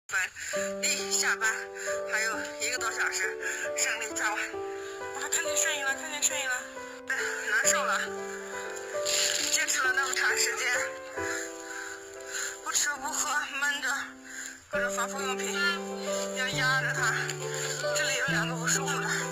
离下班还有1个多小时，胜利在望。我看见身影了，看见身影了，难受了，坚持了那么长时间，不吃不喝，闷着，各种防护用品要压着它，这里有2个不舒服的。